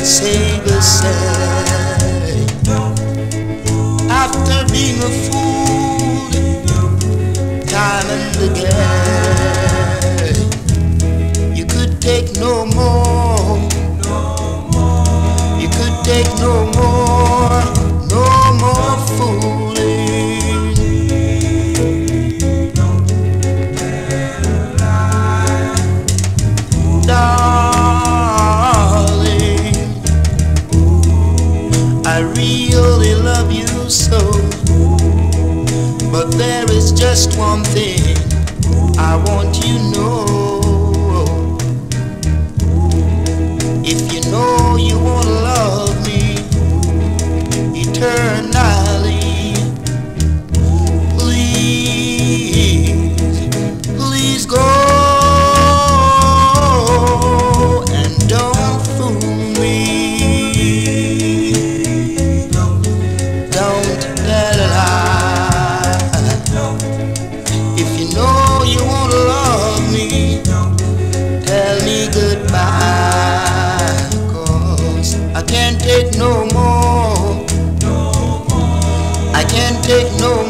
say the same. After being a fool time and again, you could take no more. You could take no more, no more fooling. Darling, I really love you so, but there is just one thing I want you to know. If you know you wanna love me eternally, please, please go and don't fool me. Don't lie. If you know you wanna love me, tell me goodbye. I can't take no more. I can't take no